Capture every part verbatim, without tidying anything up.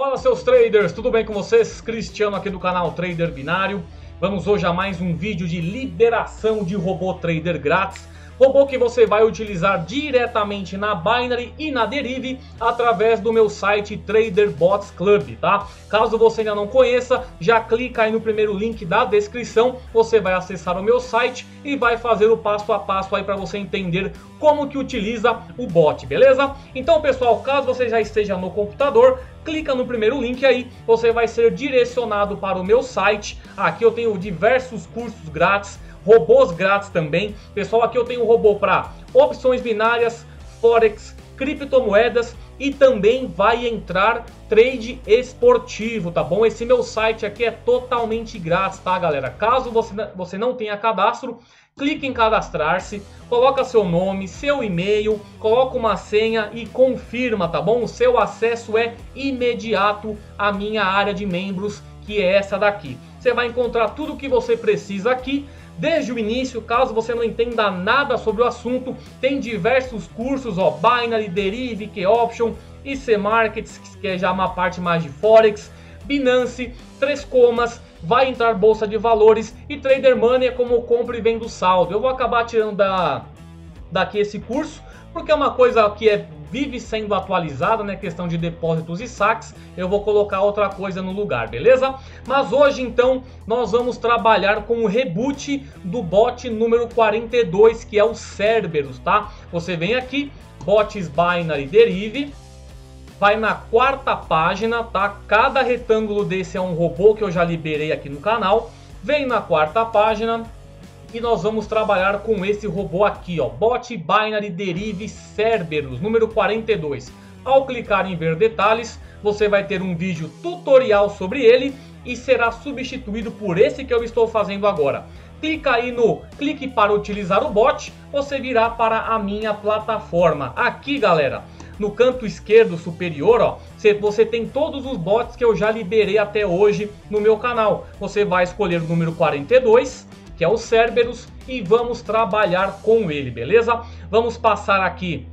Fala seus traders, tudo bem com vocês? Cristiano aqui do canal Trader Binário. Vamos hoje a mais um vídeo de liberação de robô trader grátis. Robô que você vai utilizar diretamente na Binary e na Derive através do meu site Trader Bots Club, tá? Caso você ainda não conheça, já clica aí no primeiro link da descrição, você vai acessar o meu site e vai fazer o passo a passo aí para você entender como que utiliza o bot, beleza? Então pessoal, caso você já esteja no computador, clica no primeiro link aí, você vai ser direcionado para o meu site. Aqui eu tenho diversos cursos grátis, robôs grátis também. Pessoal, aqui eu tenho um robô para opções binárias, forex, criptomoedas e também vai entrar trade esportivo, tá bom? Esse meu site aqui é totalmente grátis, tá galera? Caso você, você não tenha cadastro, clique em cadastrar-se, coloca seu nome, seu e-mail, coloca uma senha e confirma, tá bom? O seu acesso é imediato à minha área de membros, que é essa daqui. Você vai encontrar tudo o que você precisa aqui. Desde o início, caso você não entenda nada sobre o assunto, tem diversos cursos, ó, Binary, Derive, Key-Option, I C Markets, que é já uma parte mais de Forex, Binance, Três Comas, vai entrar Bolsa de Valores e Trader Money é como compra e venda do saldo. Eu vou acabar tirando da, daqui esse curso, porque é uma coisa que é, vive sendo atualizada, né? Questão de depósitos e saques. Eu vou colocar outra coisa no lugar, beleza? Mas hoje então nós vamos trabalhar com o reboot do bot número quarenta e dois, que é o Cerberus, tá? Você vem aqui, bots Binary Derive, vai na quarta página, tá? Cada retângulo desse é um robô que eu já liberei aqui no canal. Vem na quarta página e nós vamos trabalhar com esse robô aqui, ó, Bot Binary Derive Cerberus, número quarenta e dois. Ao clicar em ver detalhes, você vai ter um vídeo tutorial sobre ele e será substituído por esse que eu estou fazendo agora. Clica aí no clique para utilizar o bot, você virá para a minha plataforma. Aqui, galera, no canto esquerdo superior, ó, você tem todos os bots que eu já liberei até hoje no meu canal. Você vai escolher o número quarenta e dois, que é o Cerberus, e vamos trabalhar com ele, beleza? Vamos passar aqui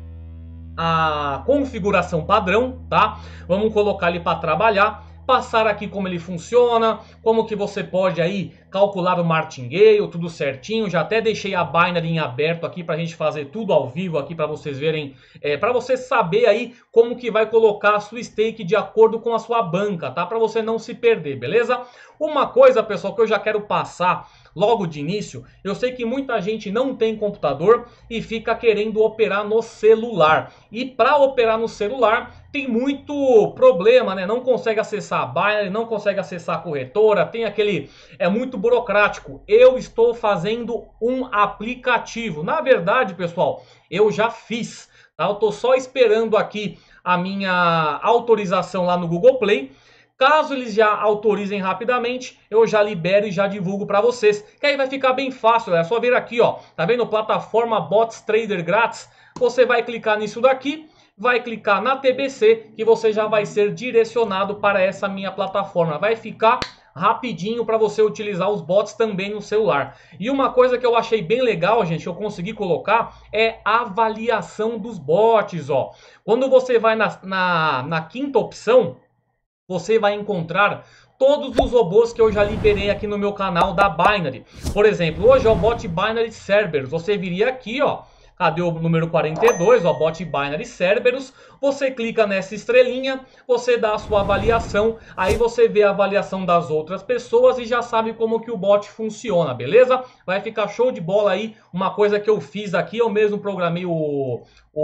a configuração padrão, tá? Vamos colocar ele para trabalhar, passar aqui como ele funciona, como que você pode aí calcular o martingale, tudo certinho. Já até deixei a Binary em aberto aqui para a gente fazer tudo ao vivo aqui para vocês verem, é, para você saber aí como que vai colocar a sua stake de acordo com a sua banca, tá? Para você não se perder, beleza? Uma coisa, pessoal, que eu já quero passar logo de início, eu sei que muita gente não tem computador e fica querendo operar no celular. E para operar no celular tem muito problema, né? Não consegue acessar a Binary, não consegue acessar a corretora, tem aquele... é muito burocrático. Eu estou fazendo um aplicativo. Na verdade, pessoal, eu já fiz, tá? Eu estou só esperando aqui a minha autorização lá no Google Play. Caso eles já autorizem rapidamente, eu já libero e já divulgo para vocês. Que aí vai ficar bem fácil, é só vir aqui, ó. Tá vendo? Plataforma Bots Trader Grátis. Você vai clicar nisso daqui, vai clicar na T B C, que você já vai ser direcionado para essa minha plataforma. Vai ficar rapidinho para você utilizar os bots também no celular. E uma coisa que eu achei bem legal, gente, eu consegui colocar, é a avaliação dos bots, ó. Quando você vai na, na, na quinta opção, você vai encontrar todos os robôs que eu já liberei aqui no meu canal da Binary. Por exemplo, hoje é o bot Binary Cerberus. Você viria aqui, ó. Cadê o número quarenta e dois, ó, bot Binary Cerberus. Você clica nessa estrelinha, você dá a sua avaliação, aí você vê a avaliação das outras pessoas e já sabe como que o bot funciona, beleza? Vai ficar show de bola aí, uma coisa que eu fiz aqui, eu mesmo programei o,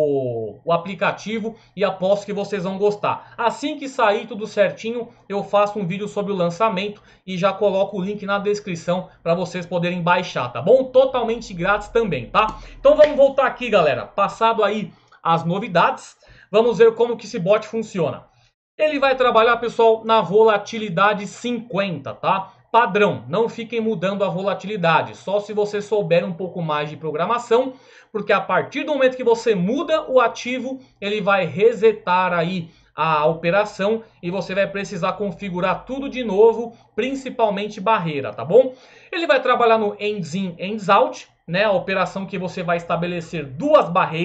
o, o aplicativo e aposto que vocês vão gostar. Assim que sair tudo certinho, eu faço um vídeo sobre o lançamento e já coloco o link na descrição para vocês poderem baixar, tá bom? Totalmente grátis também, tá? Então vamos voltar aqui, galera, passado aí as novidades. Vamos ver como que esse bot funciona. Ele vai trabalhar, pessoal, na volatilidade cinquenta, tá? Padrão, não fiquem mudando a volatilidade, só se você souber um pouco mais de programação, porque a partir do momento que você muda o ativo, ele vai resetar aí a operação e você vai precisar configurar tudo de novo, principalmente barreira, tá bom? Ele vai trabalhar no ends in, ends out, né? A operação que você vai estabelecer duas barreiras,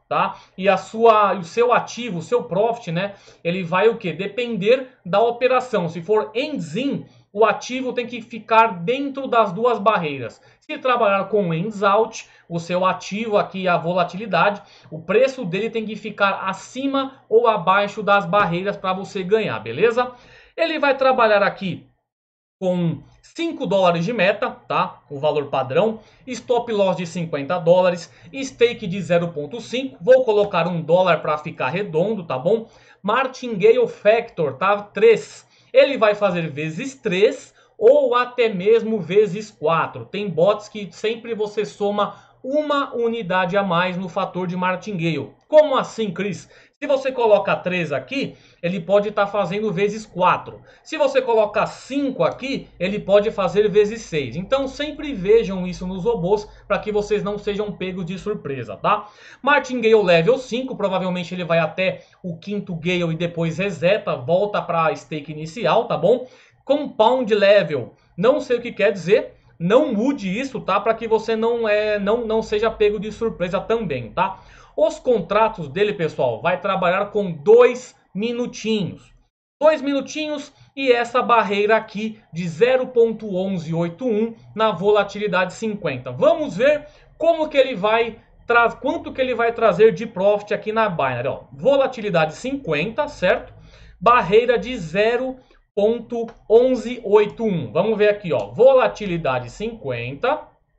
tá? E a sua, o seu ativo, o seu profit, né? Ele vai o quê? Depender da operação. Se for ends in, o ativo tem que ficar dentro das duas barreiras. Se trabalhar com ends out, o seu ativo aqui, a volatilidade, o preço dele tem que ficar acima ou abaixo das barreiras para você ganhar, beleza? Ele vai trabalhar aqui com cinco dólares de meta, tá? O valor padrão, stop loss de cinquenta dólares, stake de zero ponto cinco, vou colocar um dólar para ficar redondo, tá bom? Martingale Factor, tá? três. Ele vai fazer vezes três ou até mesmo vezes quatro. Tem bots que sempre você soma uma unidade a mais no fator de Martingale. Como assim, Cris? Se você coloca três aqui, ele pode estar tá fazendo vezes quatro. Se você colocar cinco aqui, ele pode fazer vezes seis. Então sempre vejam isso nos robôs para que vocês não sejam pegos de surpresa, tá? Martingale level cinco, provavelmente ele vai até o quinto Gale e depois reseta, volta para a stake inicial, tá bom? Compound level, não sei o que quer dizer. Não mude isso, tá? Para que você não, é, não, não seja pego de surpresa também, tá? Os contratos dele, pessoal, vai trabalhar com dois minutinhos. Dois minutinhos e essa barreira aqui de zero ponto onze oito um na volatilidade cinquenta. Vamos ver como que ele vai trazer, quanto que ele vai trazer de profit aqui na Binary. Ó, volatilidade cinquenta, certo? Barreira de zero ponto onze oito um. Vamos ver aqui, ó. Volatilidade cinquenta.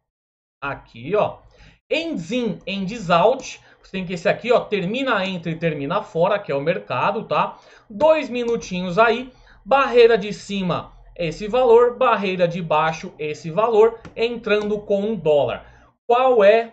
Aqui, ó. Ends in, ends out. Você tem que esse aqui, ó, termina entre e termina fora, que é o mercado, tá? Dois minutinhos aí. Barreira de cima, esse valor. Barreira de baixo, esse valor. Entrando com um dólar. Qual é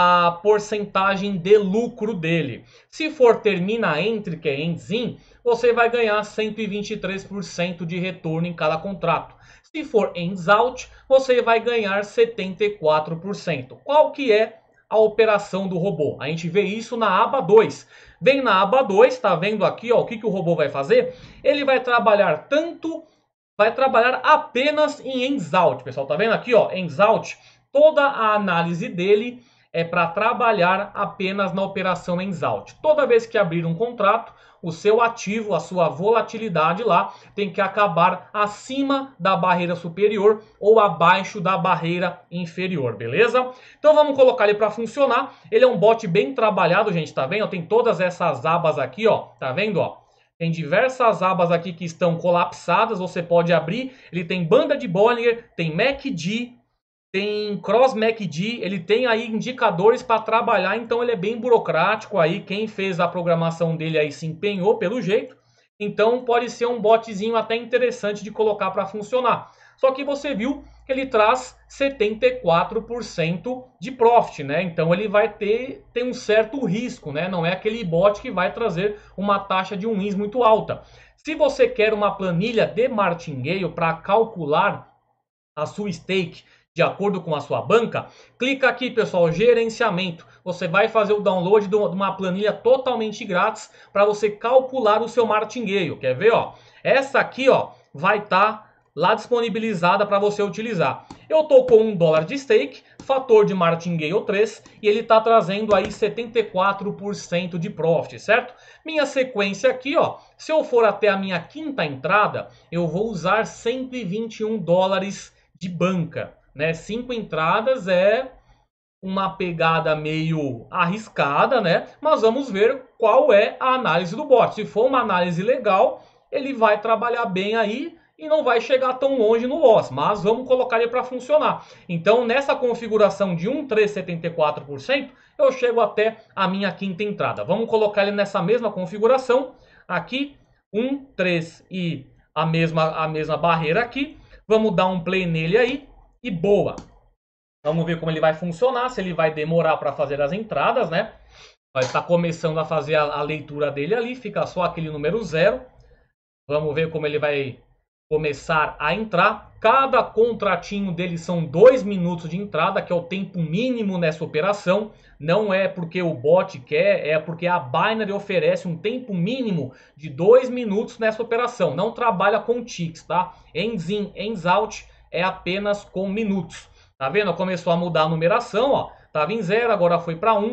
a porcentagem de lucro dele? Se for termina entre, que é ends in, você vai ganhar cento e vinte e três por cento de retorno em cada contrato. Se for ends out, você vai ganhar setenta e quatro por cento. Qual que é a operação do robô? A gente vê isso na aba dois. Vem na aba dois, tá vendo aqui, ó, o que, que o robô vai fazer? Ele vai trabalhar tanto, vai trabalhar apenas em ends out, pessoal. Tá vendo aqui, ó, ends out? Toda a análise dele é para trabalhar apenas na operação ends out. Toda vez que abrir um contrato, o seu ativo, a sua volatilidade lá, tem que acabar acima da barreira superior ou abaixo da barreira inferior, beleza? Então vamos colocar ele para funcionar. Ele é um bot bem trabalhado, gente, tá vendo? Tem todas essas abas aqui, ó, tá vendo, ó? Tem diversas abas aqui que estão colapsadas, você pode abrir. Ele tem banda de Bollinger, tem M A C D, tem Cross M A C D, ele tem aí indicadores para trabalhar, então ele é bem burocrático aí. Quem fez a programação dele aí se empenhou pelo jeito. Então pode ser um botzinho até interessante de colocar para funcionar. Só que você viu que ele traz setenta e quatro por cento de profit, né? Então ele vai ter, ter um certo risco, né? Não é aquele bot que vai trazer uma taxa de wins muito alta. Se você quer uma planilha de Martingale para calcular a sua stake de acordo com a sua banca, clica aqui, pessoal, gerenciamento. Você vai fazer o download de uma planilha totalmente grátis para você calcular o seu Martingale. Quer ver, ó? Essa aqui, ó, vai estar tá lá disponibilizada para você utilizar. Eu tô com um dólar de stake, fator de Martingale três, e ele está trazendo aí setenta e quatro por cento de profit, certo? Minha sequência aqui, ó, se eu for até a minha quinta entrada, eu vou usar cento e vinte e um dólares de banca. Né? Cinco entradas é uma pegada meio arriscada, né? Mas vamos ver qual é a análise do bot. Se for uma análise legal, ele vai trabalhar bem aí e não vai chegar tão longe no loss. Mas vamos colocar ele para funcionar. Então, nessa configuração de um três setenta e quatro por cento, eu chego até a minha quinta entrada. Vamos colocar ele nessa mesma configuração. Aqui, um três e a mesma, a mesma barreira aqui. Vamos dar um play nele aí. E boa! Vamos ver como ele vai funcionar, se ele vai demorar para fazer as entradas, né? Vai estar começando a fazer a, a leitura dele ali, fica só aquele número zero. Vamos ver como ele vai começar a entrar. Cada contratinho dele são dois minutos de entrada, que é o tempo mínimo nessa operação. Não é porque o bot quer, é porque a Binary oferece um tempo mínimo de dois minutos nessa operação. Não trabalha com ticks, tá? Ends in, ends out é apenas com minutos. Tá vendo? Começou a mudar a numeração, ó. Tava em zero, agora foi para um.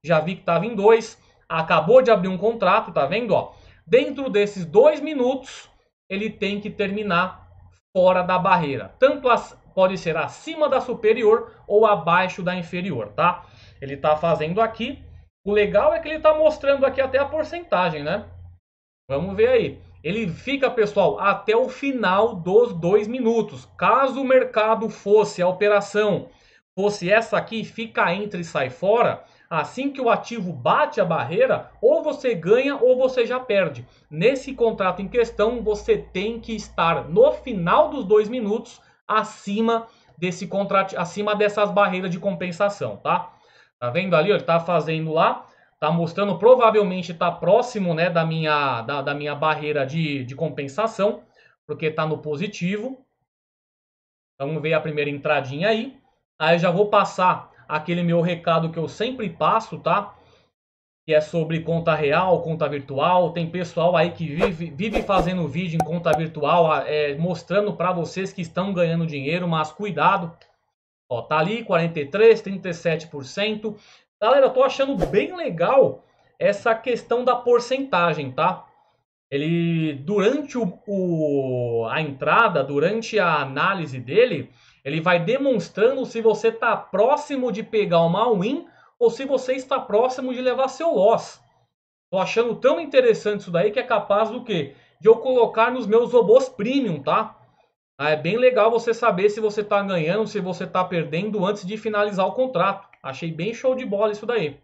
já vi que estava em dois, acabou de abrir um contrato, tá vendo? Ó? Dentro desses dois minutos, ele tem que terminar fora da barreira. Tanto as, pode ser acima da superior ou abaixo da inferior, tá? Ele está fazendo aqui. O legal é que ele está mostrando aqui até a porcentagem, né? Vamos ver aí. Ele fica, pessoal, até o final dos dois minutos. Caso o mercado fosse, a operação fosse essa aqui, fica entra e sai fora, assim que o ativo bate a barreira, ou você ganha ou você já perde. Nesse contrato em questão, você tem que estar no final dos dois minutos acima desse contrato, acima dessas barreiras de compensação, tá? Tá vendo ali? Ele tá fazendo lá, tá mostrando, provavelmente tá próximo, né, da minha, da, da minha barreira de, de compensação, porque tá no positivo. Vamos ver a primeira entradinha aí. Aí já vou passar aquele meu recado que eu sempre passo, tá? Que é sobre conta real, conta virtual. Tem pessoal aí que vive, vive fazendo vídeo em conta virtual, é, mostrando para vocês que estão ganhando dinheiro, mas cuidado. Ó, tá ali quarenta e três, trinta e sete por cento. Galera, eu tô achando bem legal essa questão da porcentagem, tá? Ele, durante o, o, a entrada, durante a análise dele, ele vai demonstrando se você está próximo de pegar uma win ou se você está próximo de levar seu loss. Tô achando tão interessante isso daí que é capaz do quê? De eu colocar nos meus robôs premium, tá? É bem legal você saber se você está ganhando, se você está perdendo antes de finalizar o contrato. Achei bem show de bola isso daí.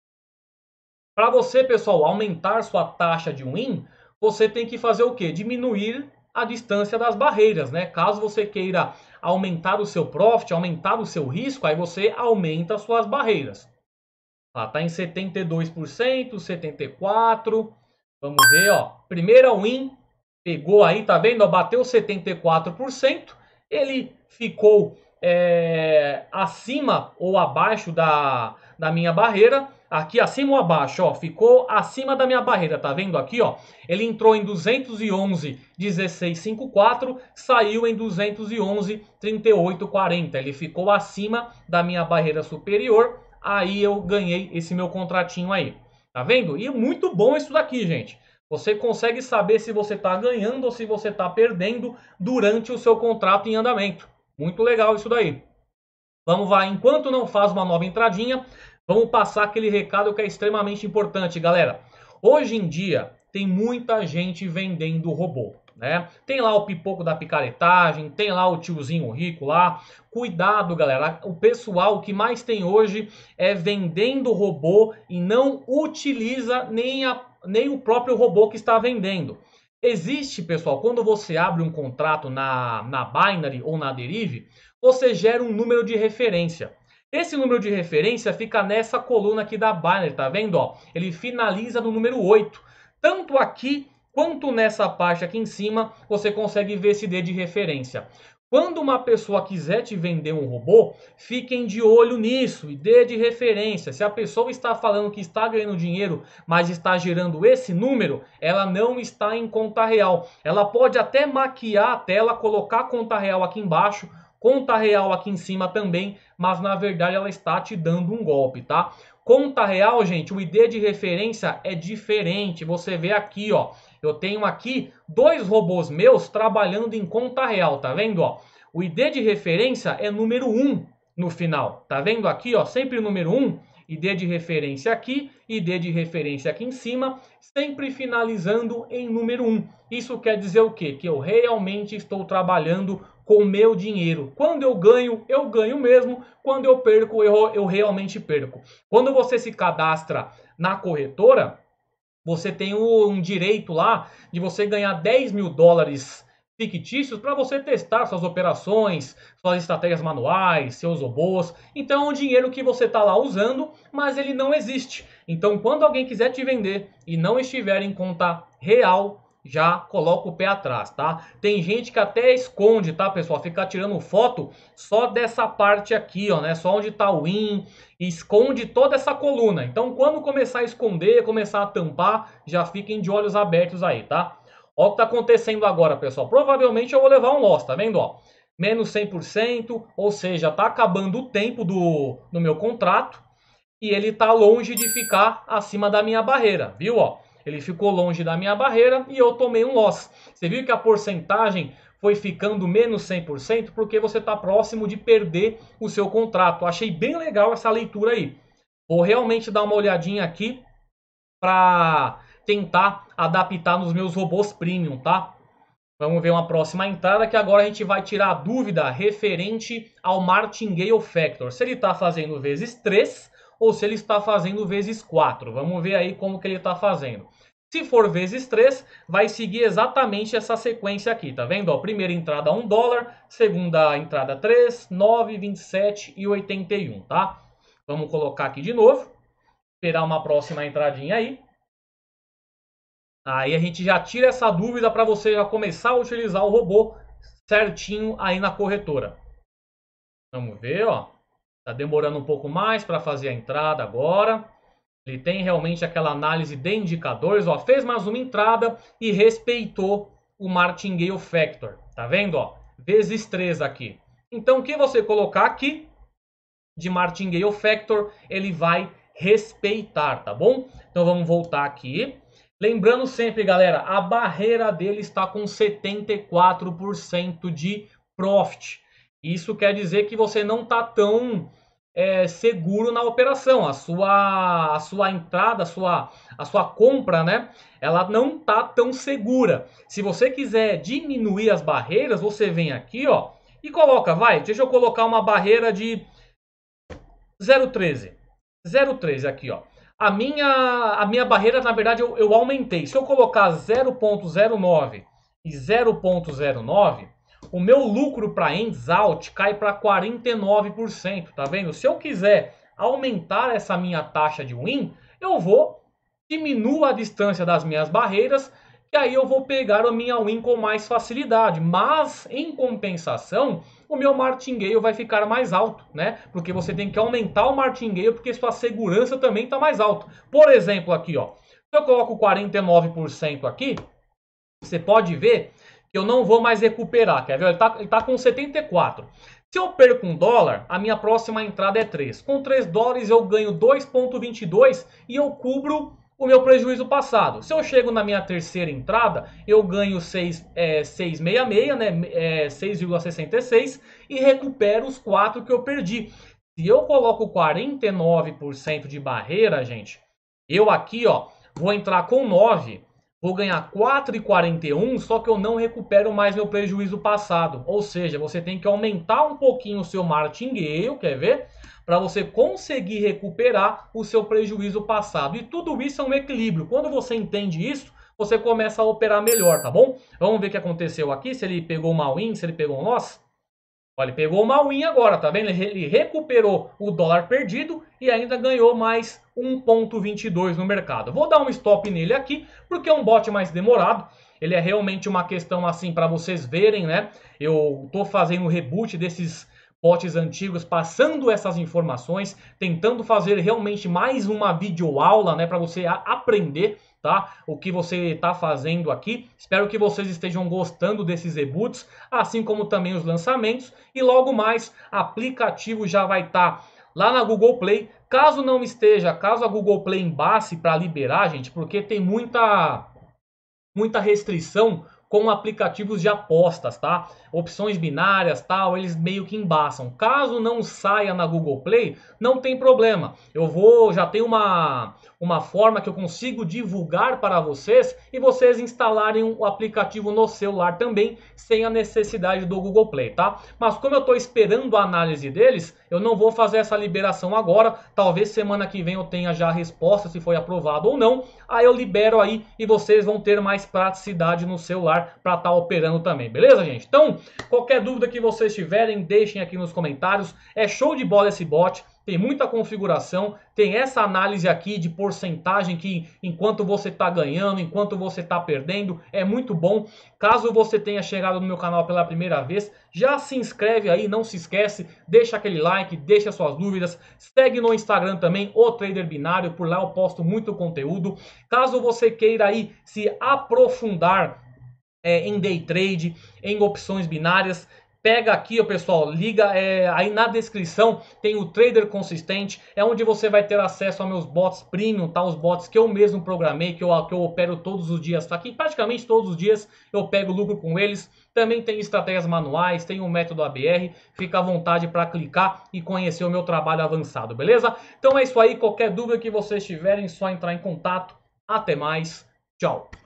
Para você, pessoal, aumentar sua taxa de win, você tem que fazer o quê? Diminuir a distância das barreiras, né? Caso você queira aumentar o seu profit, aumentar o seu risco, aí você aumenta suas barreiras. Ah, tá em setenta e dois por cento, setenta e quatro por cento. Vamos ver, ó. Primeira win, pegou aí, tá vendo? Bateu setenta e quatro por cento. Ele ficou é, acima ou abaixo da, da minha barreira. Aqui acima ou abaixo, ó, ficou acima da minha barreira, tá vendo aqui, ó? Ele entrou em duzentos e onze vírgula dezesseis cinquenta e quatro, saiu em duzentos e onze vírgula trinta e oito quarenta. Ele ficou acima da minha barreira superior, aí eu ganhei esse meu contratinho aí. Tá vendo? E muito bom isso daqui, gente. Você consegue saber se você tá ganhando ou se você tá perdendo durante o seu contrato em andamento. Muito legal isso daí. Vamos lá, enquanto não faz uma nova entradinha, vamos passar aquele recado que é extremamente importante, galera. Hoje em dia, tem muita gente vendendo robô, né? Tem lá o pipoco da picaretagem, tem lá o tiozinho rico lá. Cuidado, galera. O pessoal que mais tem hoje é vendendo robô e não utiliza nem, a, nem o próprio robô que está vendendo. Existe, pessoal, quando você abre um contrato na, na Binary ou na Derive, você gera um número de referência. Esse número de referência fica nessa coluna aqui da Binary, tá vendo? Ó, ele finaliza no número oito. Tanto aqui quanto nessa parte aqui em cima, você consegue ver esse D de referência. Quando uma pessoa quiser te vender um robô, fiquem de olho nisso e D de referência. Se a pessoa está falando que está ganhando dinheiro, mas está gerando esse número, ela não está em conta real. Ela pode até maquiar a tela, colocar a conta real aqui embaixo, conta real aqui em cima também, mas na verdade ela está te dando um golpe, tá? Conta real, gente, o I D de referência é diferente. Você vê aqui, ó, eu tenho aqui dois robôs meus trabalhando em conta real, tá vendo, ó? O I D de referência é número um no final, tá vendo aqui, ó, sempre o número um, I D de referência aqui, I D de referência aqui em cima, sempre finalizando em número um. Isso quer dizer o quê? Que eu realmente estou trabalhando com o meu dinheiro. Quando eu ganho, eu ganho mesmo. Quando eu perco, eu, eu realmente perco. Quando você se cadastra na corretora, você tem um direito lá de você ganhar dez mil dólares fictícios para você testar suas operações, suas estratégias manuais, seus robôs. Então é um dinheiro que você está lá usando, mas ele não existe. Então quando alguém quiser te vender e não estiver em conta real, já coloca o pé atrás, tá? Tem gente que até esconde, tá, pessoal? Fica tirando foto só dessa parte aqui, ó, né? Só onde tá o win, esconde toda essa coluna. Então, quando começar a esconder, começar a tampar, já fiquem de olhos abertos aí, tá? Ó o que tá acontecendo agora, pessoal. Provavelmente eu vou levar um loss, tá vendo, ó? Menos cem por cento, ou seja, tá acabando o tempo do, do meu contrato. e ele está longe de ficar acima da minha barreira, viu? Ó, ele ficou longe da minha barreira e eu tomei um loss. Você viu que a porcentagem foi ficando menos cem por cento porque você está próximo de perder o seu contrato. Achei bem legal essa leitura aí. Vou realmente dar uma olhadinha aqui para tentar adaptar nos meus robôs premium, tá? Vamos ver uma próxima entrada, que agora a gente vai tirar a dúvida referente ao Martingale Factor. Se ele está fazendo vezes três ou se ele está fazendo vezes quatro. Vamos ver aí como que ele está fazendo. Se for vezes três, vai seguir exatamente essa sequência aqui, tá vendo? Ó, primeira entrada um dólar, segunda entrada três, nove, vinte e sete e oitenta e um, tá? Vamos colocar aqui de novo, esperar uma próxima entradinha aí. Aí a gente já tira essa dúvida para você já começar a utilizar o robô certinho aí na corretora. Vamos ver, ó. Tá demorando um pouco mais para fazer a entrada agora. Ele tem realmente aquela análise de indicadores, ó. Fez mais uma entrada e respeitou o Martingale Factor. Tá vendo, ó? Vezes três aqui. Então o que você colocar aqui de Martingale Factor, ele vai respeitar, tá bom? Então vamos voltar aqui. Lembrando sempre, galera, a barreira dele está com setenta e quatro por cento de profit. Isso quer dizer que você não está tão é, seguro na operação. A sua, a sua entrada, a sua, a sua compra, né? Ela não está tão segura. Se você quiser diminuir as barreiras, você vem aqui, ó, e coloca, vai, deixa eu colocar uma barreira de zero vírgula treze. zero vírgula treze aqui, ó. A minha, a minha barreira, na verdade, eu, eu aumentei. Se eu colocar zero vírgula zero nove e zero vírgula zero nove, o meu lucro para ends out cai para quarenta e nove por cento, tá vendo? Se eu quiser aumentar essa minha taxa de win, eu vou diminuir a distância das minhas barreiras, que aí eu vou pegar a minha win com mais facilidade. Mas, em compensação, o meu martingale vai ficar mais alto, né? Porque você tem que aumentar o martingale, porque sua segurança também está mais alta. Por exemplo, aqui, ó, se eu coloco quarenta e nove por cento aqui, você pode ver que eu não vou mais recuperar. Quer ver? Ele está ele tá com setenta e quatro. Se eu perco um dólar, a minha próxima entrada é três. Com três dólares eu ganho dois vírgula vinte e dois e eu cubro o meu prejuízo passado. Se eu chego na minha terceira entrada, eu ganho seis, é, seis vírgula sessenta e seis, né? É, seis vírgula sessenta e seis e recupero os quatro que eu perdi. Se eu coloco quarenta e nove por cento de barreira, gente, eu aqui, ó, vou entrar com nove, vou ganhar quatro vírgula quarenta e um, só que eu não recupero mais meu prejuízo passado. Ou seja, você tem que aumentar um pouquinho o seu martingale, quer ver? Para você conseguir recuperar o seu prejuízo passado. E tudo isso é um equilíbrio. Quando você entende isso, você começa a operar melhor, tá bom? Vamos ver o que aconteceu aqui, se ele pegou uma win, se ele pegou um loss. Olha, ele pegou uma win agora, tá vendo? Ele recuperou o dólar perdido e ainda ganhou mais um vírgula vinte e dois no mercado. Vou dar um stop nele aqui, porque é um bot mais demorado. Ele é realmente uma questão assim para vocês verem, né? Eu tô fazendo o reboot desses bots antigos, passando essas informações, tentando fazer realmente mais uma videoaula, né, para você aprender, tá, o que você está fazendo aqui. Espero que vocês estejam gostando desses reboots, assim como também os lançamentos, e logo mais, aplicativo já vai estar tá lá na Google Play. Caso não esteja, caso a Google Play embace para liberar, gente, porque tem muita, muita restrição com aplicativos de apostas, tá? Opções binárias, tal, eles meio que embaçam. Caso não saia na Google Play, não tem problema. Eu vou, já tem uma, uma forma que eu consigo divulgar para vocês e vocês instalarem o aplicativo no celular também, sem a necessidade do Google Play, tá? Mas como eu estou esperando a análise deles, eu não vou fazer essa liberação agora. Talvez semana que vem eu tenha já a resposta se foi aprovado ou não. Aí eu libero aí e vocês vão ter mais praticidade no celular para estar operando também, beleza, gente? Então, qualquer dúvida que vocês tiverem, deixem aqui nos comentários. É show de bola esse bot, tem muita configuração, tem essa análise aqui de porcentagem que enquanto você está ganhando, enquanto você está perdendo, é muito bom. Caso você tenha chegado no meu canal pela primeira vez, já se inscreve aí, não se esquece, deixa aquele like, deixa suas dúvidas, segue no Instagram também, o Trader Binário, por lá eu posto muito conteúdo. Caso você queira aí se aprofundar É, em day trade, em opções binárias, pega aqui, ó, pessoal, liga, é, aí na descrição tem o Trader Consistente, é onde você vai ter acesso aos meus bots premium, tá? Os bots que eu mesmo programei, que eu, que eu opero todos os dias, tá? Aqui praticamente todos os dias eu pego lucro com eles. Também tem estratégias manuais, tem o método A B R, fica à vontade para clicar e conhecer o meu trabalho avançado, beleza? Então é isso aí, qualquer dúvida que vocês tiverem, só entrar em contato. Até mais, tchau!